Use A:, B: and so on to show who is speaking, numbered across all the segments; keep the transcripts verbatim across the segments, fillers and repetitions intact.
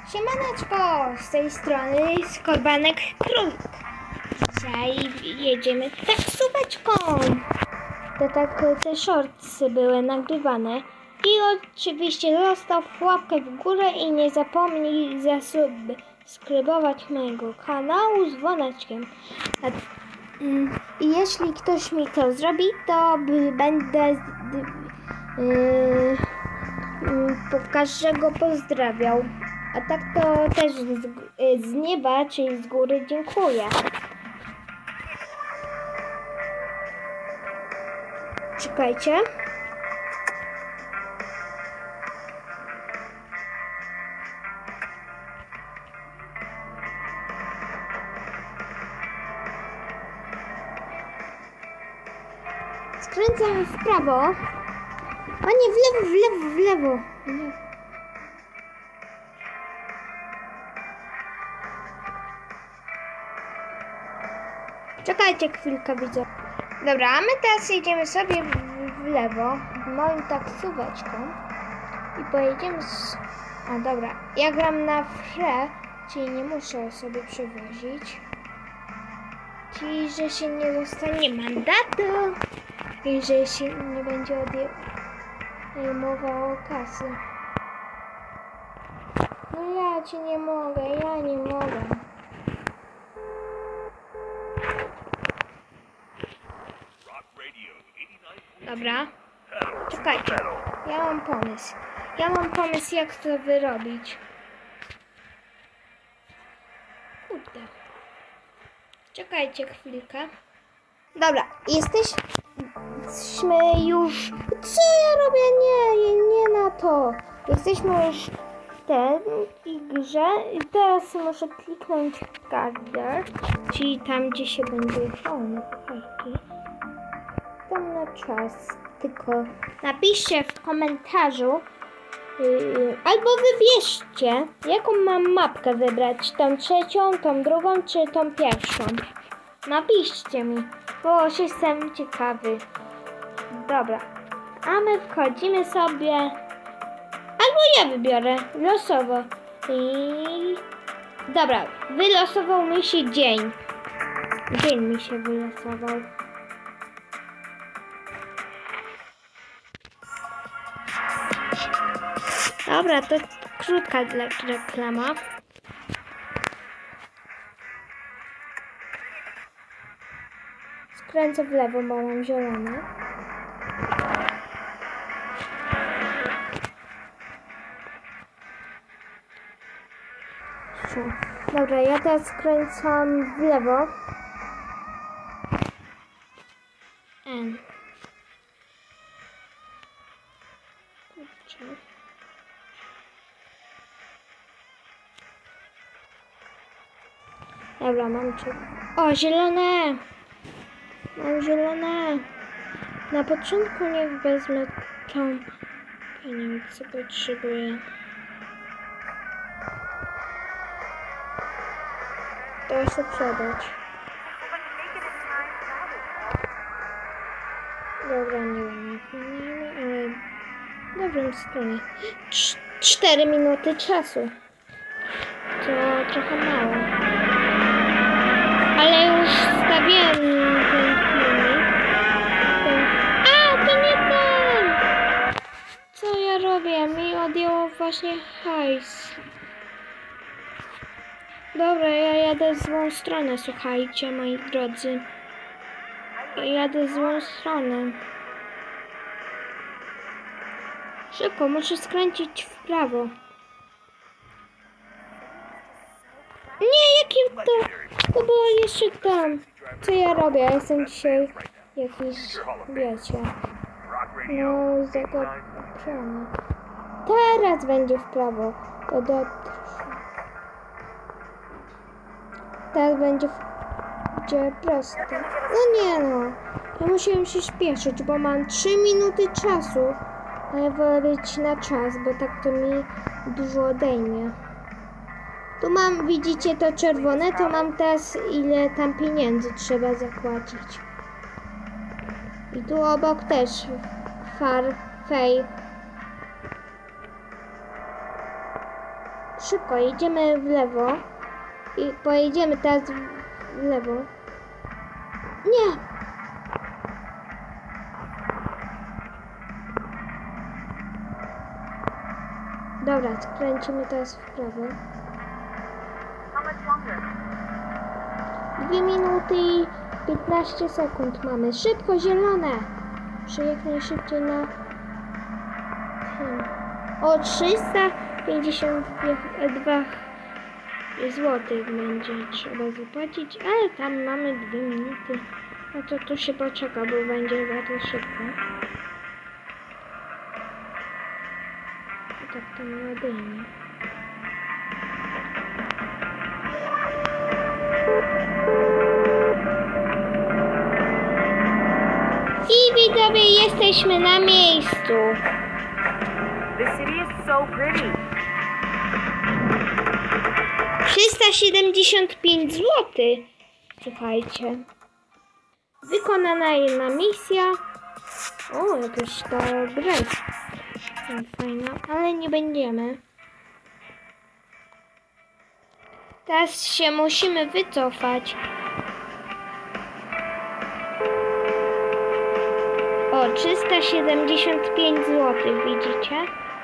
A: Siemaneczko, z tej strony Skorbanek Królik. Dzisiaj jedziemy taksóweczką. To tak te shortsy były nagrywane. I oczywiście zostaw łapkę w górę i nie zapomnij zasubskrybować mojego kanału z dzwoneczkiem. I jeśli ktoś mi to zrobi, to będę yy, każdego pozdrawiał. A tak to też z, z nieba, czyli z góry dziękuję. Czekajcie. Skręcam w prawo. A nie, w lewo, w lewo, w lewo. Nie. Czekajcie chwilkę, widzę. Dobra, a my teraz jedziemy sobie w, w lewo, moją taksóweczką i pojedziemy z... A dobra, ja gram na free, czyli nie muszę sobie przewozić. Czyli, że się nie dostanie mandatu i że się nie będzie odejmowało kasy. No ja ci nie mogę, ja nie mogę. Dobra, czekajcie, ja mam pomysł. Ja mam pomysł, jak to wyrobić. Kurde. Czekajcie chwilkę. Dobra, jesteśmy już... Co ja robię? Nie, nie na to. Jesteśmy już w tej grze i teraz muszę kliknąć Gather, czyli tam, gdzie się będzie... O, no fajki. Tam na czas, tylko napiszcie w komentarzu yy, albo wybierzcie, jaką mam mapkę wybrać, tą trzecią, tą drugą czy tą pierwszą. Napiszcie mi, bo już jestem ciekawy. Dobra, a my wchodzimy sobie, albo ja wybiorę losowo i dobra, wylosował mi się dzień. Dzień mi się wylosował. Dobra, to krótka reklama. Skręcę w lewo, bo mam zielone. Dobra, ja teraz skręcam w lewo. N. Kurczę. Dobra, mam cię. O, zielone! Mam zielone. Na początku niech wezmę tą pieniądze, co potrzebuję. To chcę sprzedać. Dobra, nie wiem, ale w dobrym stronie. Cz cztery minuty czasu. To trochę mało. Ale już stawiałem ten filmik. Ten... A, to nie ten! Co ja robię? Mi odjęło właśnie hajs. Dobra, ja jadę w złą stronę, słuchajcie, moi drodzy. Ja jadę w złą stronę. Szybko, muszę skręcić w prawo. Nie, jakim to... To było jeszcze tam. Co ja robię? Ja jestem dzisiaj jakiś, wiecie, no zagapiony. Teraz będzie w prawo. To dotrze. Teraz będzie w... Gdzie prosto. No nie no. Ja musiałem się śpieszyć, bo mam trzy minuty czasu. A ja wolę być na czas, bo tak to mi dużo odejmie. Tu mam, widzicie to czerwone, to mam teraz ile tam pieniędzy trzeba zapłacić. I tu obok też far, fej. szybko, jedziemy w lewo. I pojedziemy teraz w lewo. Nie! Dobra, skręcimy teraz w prawo. Dwie minuty i piętnaście sekund mamy. Szybko, zielone! Muszę jak najszybciej na tym. O trzysta pięćdziesiąt dwa złotych będzie trzeba zapłacić, ale tam mamy dwie minuty. No to tu się poczeka, bo będzie bardzo szybko. I tak to nie ładujemy. I widzowie, jesteśmy na miejscu.
B: The city is so pretty.
A: trzysta siedemdziesiąt pięć złotych. Słuchajcie. Wykonana jedna misja. O, jakaś ta gra jest fajna, ale nie będziemy. Teraz się musimy wycofać. O, trzysta siedemdziesiąt pięć złotych, widzicie?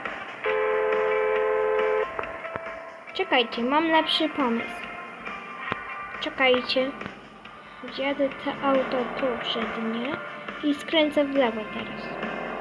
A: Czekajcie, mam lepszy pomysł. Czekajcie. Wjadę to auto tu przednie i skręcę w lewo teraz.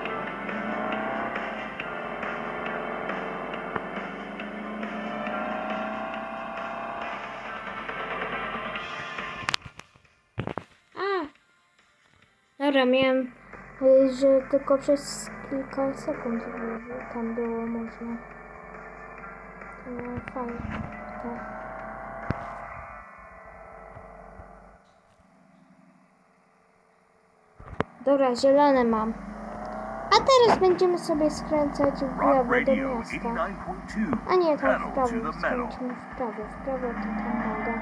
A: A! Dobra, miałem, y, że tylko przez kilka sekund tam było można. No, fajnie. Tak. Dobra, zielone mam. A teraz będziemy sobie skręcać w lewo do miasta. A nie, tam w prawo. Skręcimy w prawo. W prawo to tam mogę.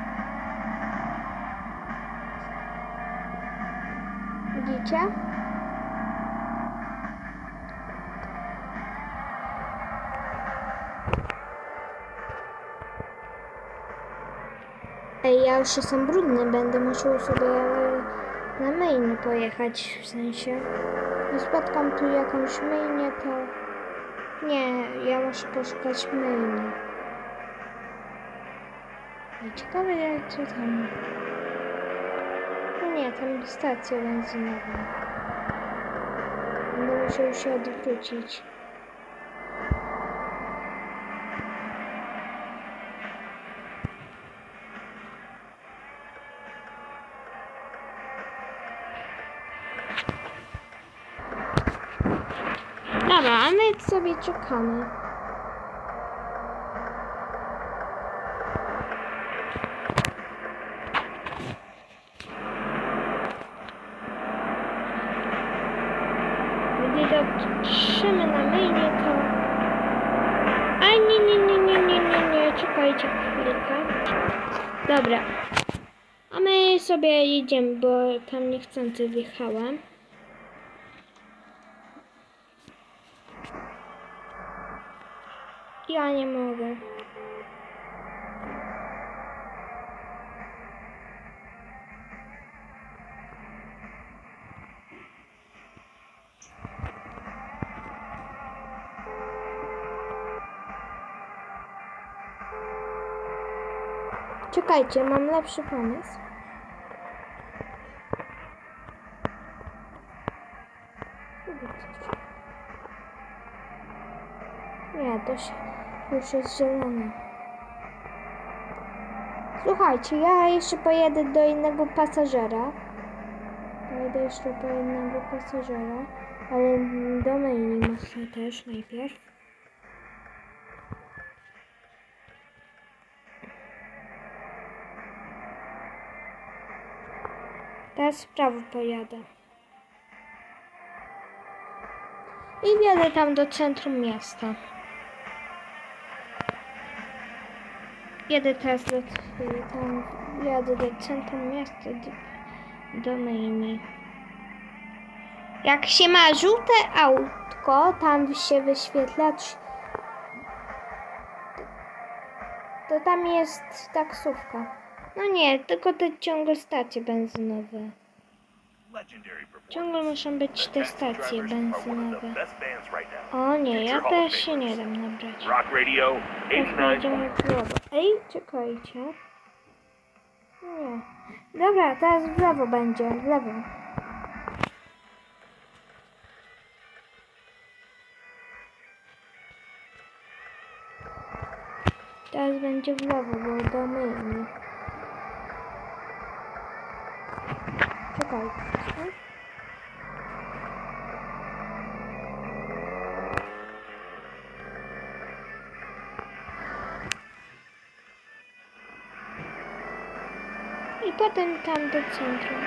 A: Widzicie? Ej, ja już jestem brudny, będę musiał sobie na myjnię pojechać, w sensie. Nie spotkam tu jakąś myjnię, to... Nie, ja muszę poszukać myjni. I ciekawe jak co tam... No nie, tam stacja benzynowa. Będę musiał się odwrócić. Dobra, a my sobie czekamy. Gdy dotrzemy na myjnie, to... A nie, nie, nie, nie, nie, nie, nie, czekajcie chwilkę. Dobra. A my sobie jedziemy, bo tam niechcący wjechałam. Ja nie mogę. Czekajcie, mam lepszy pomysł. Nie, to się już jest zielone. Słuchajcie, ja jeszcze pojedę do innego pasażera. Pojedę jeszcze po innego pasażera, ale do myjni muszę też najpierw. Teraz w prawo pojadę. I wjadę tam do centrum miasta. Jadę teraz do, tam, jadę do centrum miasta, do, do myjni. Jak się ma żółte autko, tam się wyświetla to tam jest taksówka. No nie, tylko te ciągle stacje benzynowe. Ciągle muszą być te stacje benzynowe. O nie, ja też się nie dam nabrać. Teraz będziemy w lewo. Ej, czekajcie. Nie. Dobra, teraz w lewo będzie, w lewo. Teraz będzie w lewo, bo do myjni. Czekajcie. I potem tam do centrum.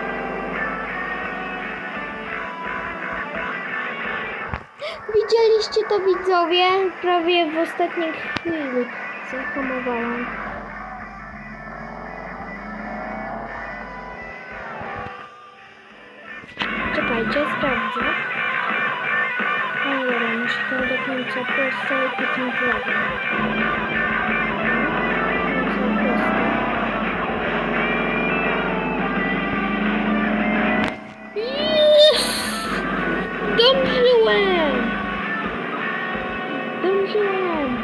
A: Widzieliście to, widzowie? Prawie w ostatniej chwili zahamowałam. Czekajcie, sprawdzę. No dobra, muszę tam do końca prosto i potem w lewo. Do końca prosto. Dążyłem! Dążyłem!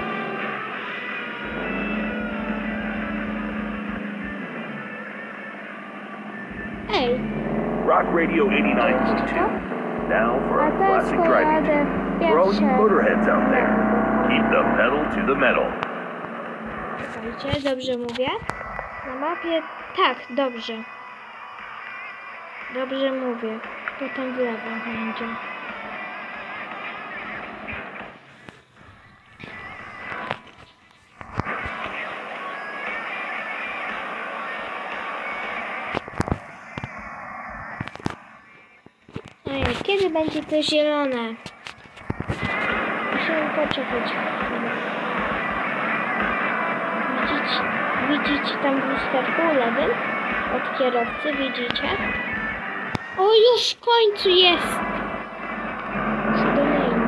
A: Ej!
C: Rock Radio eighty-nine point two. Now for
A: A
C: a
A: teraz
C: classic driving
A: pojadę
C: tune.
A: w
C: For all you
A: pierwsze.
C: motorheads out there, keep the pedal to the metal.
A: Czekajcie, dobrze mówię? Na mapie? Tak, dobrze. Dobrze mówię. Potem w lewo będzie. Ej, kiedy będzie to zielone? Musimy poczekać chwilę. Widzicie, widzicie tam w lusterku lewym od kierowcy, widzicie? O, już w końcu jest! Zadolejmy.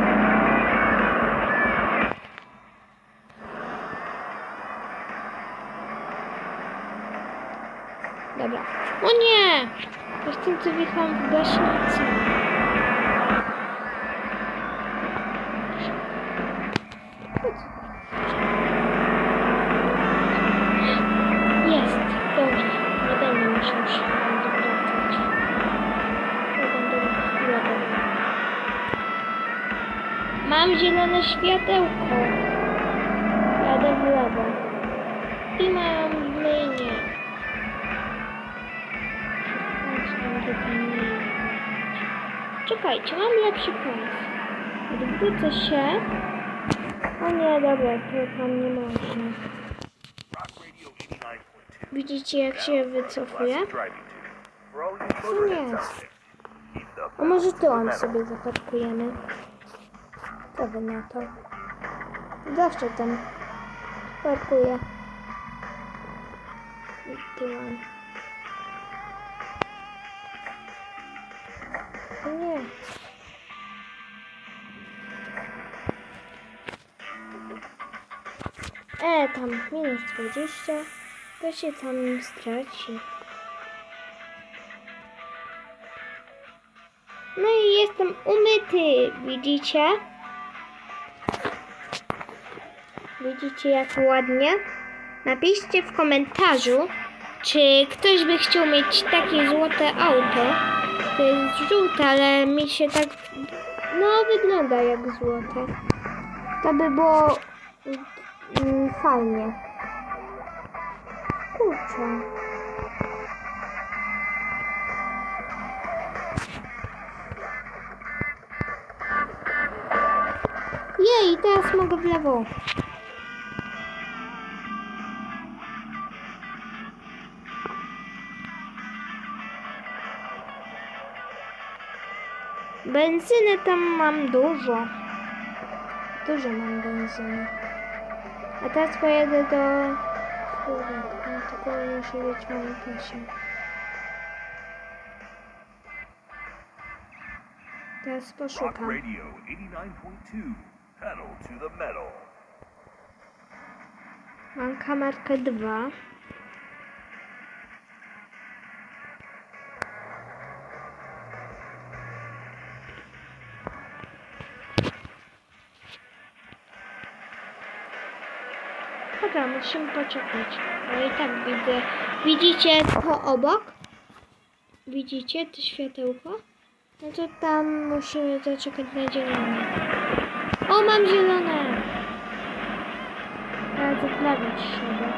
A: Dobra. O nie! Niestety wjechałam w gaśnicę. Jest, dobrze. Nie będę musiał się wracać. Nie będę chwilowo. Mam zielone światełko. Jadę w lewo. I mam myjnię. Czekajcie, mam lepszy pomysł. Odwrócę się. O nie, dobra, to tam nie można. Widzicie, jak się wycofuje? No nie. A może tyłem sobie zaparkujemy? Co wy na to? Zawsze tam parkuję. I tyłem. Nie. E, tam minus dwadzieścia. To się tam straci. No i jestem umyty, widzicie? Widzicie, jak ładnie? Napiszcie w komentarzu, czy ktoś by chciał mieć takie złote auto. To jest żółte, ale mi się tak... No, wygląda jak złote. To by było... Mm, fajnie. Kurczę. Jej, teraz mogę w lewo. Benzyny tam mam dużo. Dużo mam benzyny. A teraz pojedę do... No, tylko muszę mieć moją pasię. Teraz poszukam.
C: Rock Radio eighty-nine point two. Pedal to the metal.
A: Mam kamerkę dwa. Dobra, musimy poczekać. No i tak widzę. Widzicie to obok? Widzicie to światełko? No to tam musimy zaczekać na zielone. O, mam zielone! Teraz w lewo trzeba.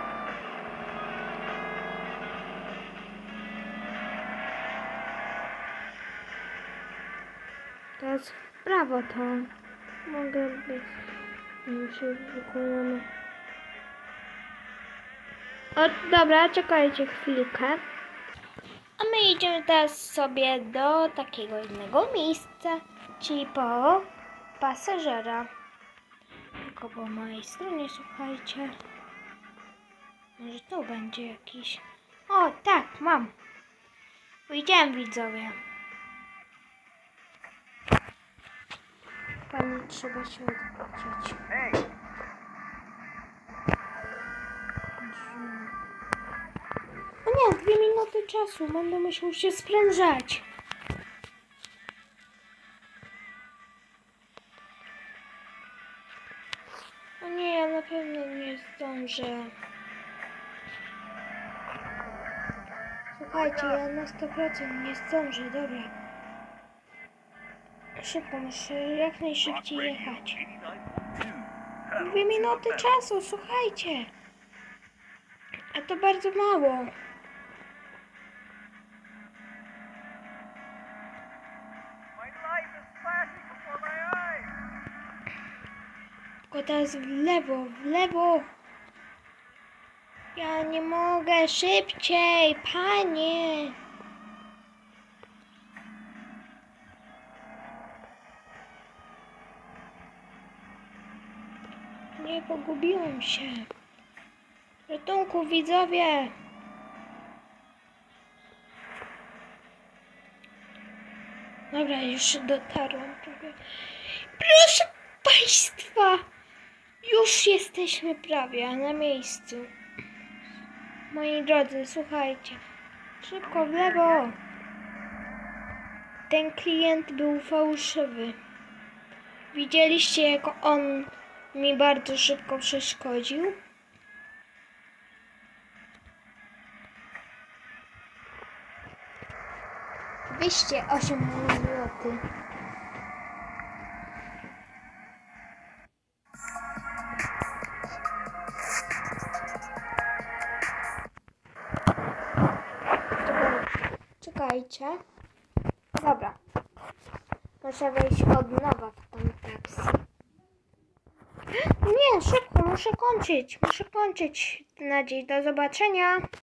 A: Teraz w prawo to mogę być. Już wykonamy. O, dobra, czekajcie chwilkę. A my idziemy teraz sobie do takiego innego miejsca, czyli po pasażera. Tylko po mojej stronie, słuchajcie. Może to będzie jakiś... O, tak, mam. Widziałem, widzowie. Pani trzeba się odwrócić.
C: Hey,
A: O nie, dwie minuty czasu. Będę musiał się sprężać. O nie, ja na pewno nie zdążę. Słuchajcie, ja na sto procent nie zdążę, dobra. Szybko, muszę jak najszybciej jechać. Dwie minuty czasu, słuchajcie. A to bardzo mało.
B: My life is flashing before my eyes.
A: Tylko teraz w lewo, w lewo. Ja nie mogę, szybciej, panie. Nie, pogubiłem się. Ratunku, widzowie. Dobra, już dotarłam prawie. Proszę państwa, już jesteśmy prawie na miejscu. Moi drodzy, słuchajcie. Szybko w lewo. Ten klient był fałszywy. Widzieliście, jak on mi bardzo szybko przeszkodził? dwieście osiem złotych. Czekajcie. Dobra. Muszę wejść od nowa w tą taksy. Nie, szybko, muszę kończyć. Muszę kończyć. Na dziś do zobaczenia.